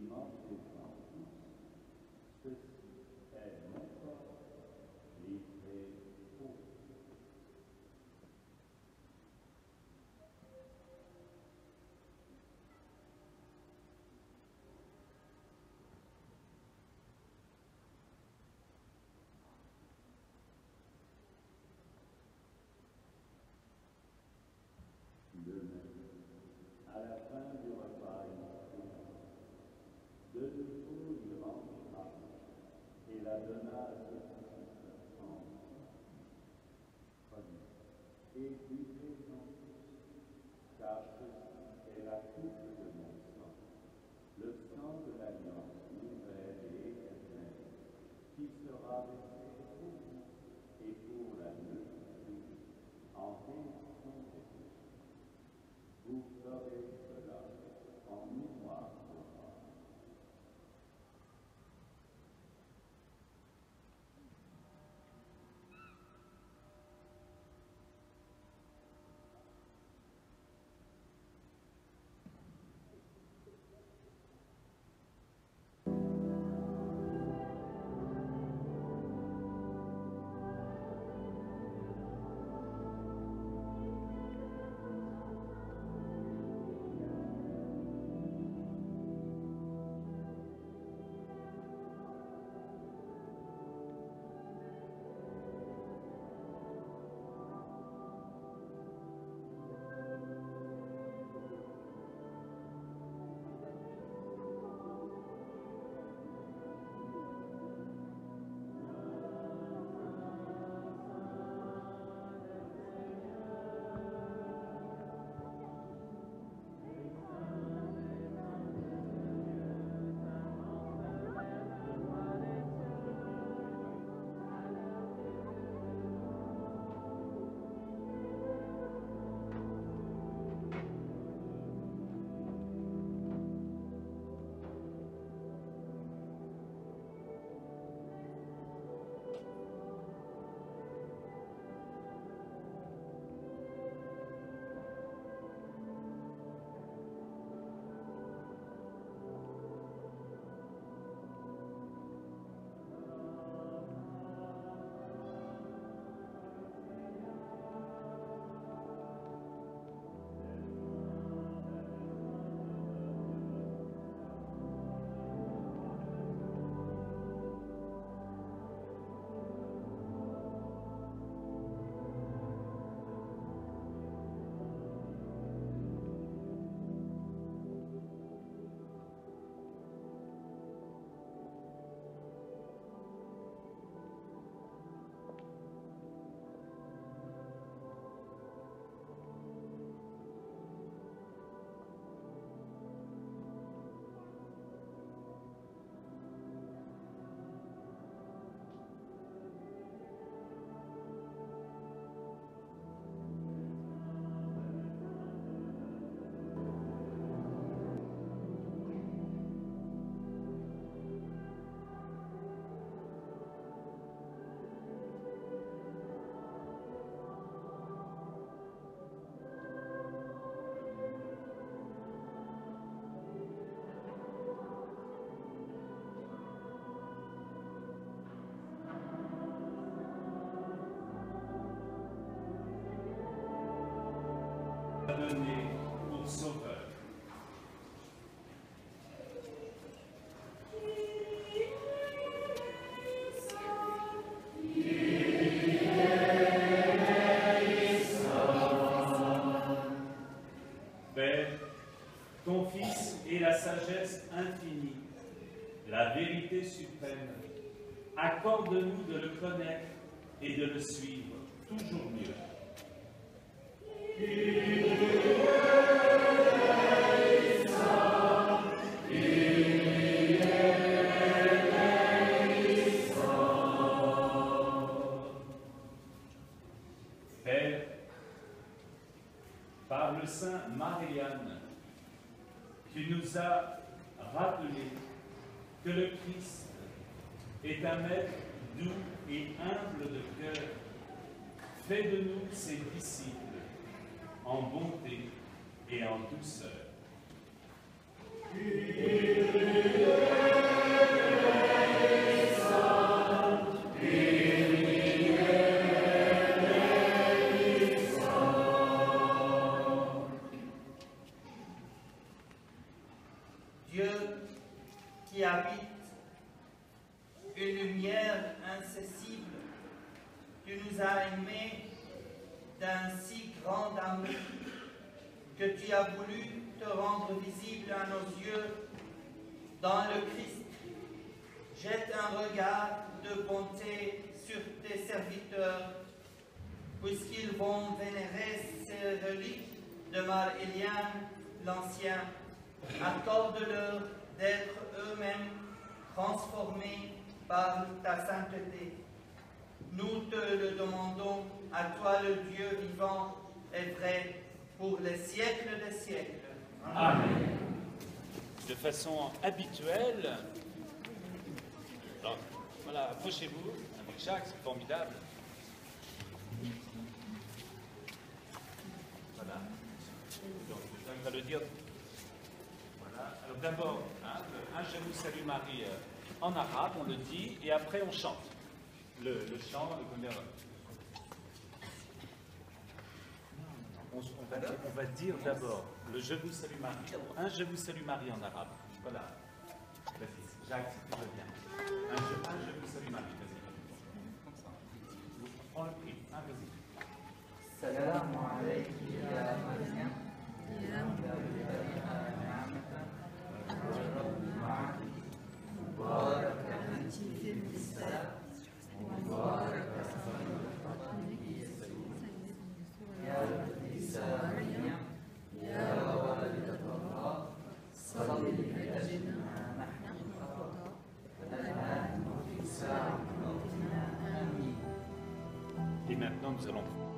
mangez-en tous, ceci est mon corps livré pour vous. De même, à la fin du repas, de nouveau il rendit grâce et la donna à ses disciples en disant, prenez et buvez-en tous, car ceci est la coupe de mon sang, le sang de l'alliance nouvelle et éternelle, qui sera versé pour vous et pour la multitude en rémission des péchés. Vous ferez cela en mémoire de moi. Donné pour sauveur. Père, ton Fils est la sagesse infinie, la vérité suprême. Accorde-nous de le connaître et de le suivre toujours mieux. Père, par le Saint Marianne, tu nous as rappelé que le Christ est un maître doux et humble de cœur. Fais de nous ses disciples en bonté et en douceur. Dieu qui habite une lumière incessible, tu nous as aimés d'un si grand amour que tu as voulu te rendre visible à nos yeux dans le Christ. Jette un regard de bonté sur tes serviteurs, puisqu'ils vont vénérer ces reliques de Mar Elian l'Ancien. Accorde-leur d'être eux-mêmes transformés par ta sainteté. Nous te le demandons, à toi le Dieu vivant et vrai, pour les siècles des siècles. Amen. De façon habituelle, alors, voilà, approchez-vous avec Jacques, c'est formidable. Voilà. Donc, Jacques va le dire. Voilà. Alors d'abord, un Je vous salue Marie en arabe, on le dit, et après on chante. Le chant, le premier. On va dire d'abord le Je vous salue Marie. Un Je vous salue Marie en arabe. Voilà. Vas-y, Jacques, si tu veux bien. Un je vous salue Marie. Vas-y. Comme ça. Prends le prix. Vas-y. Salam alayki ya Maryam. Ya Et maintenant, nous allons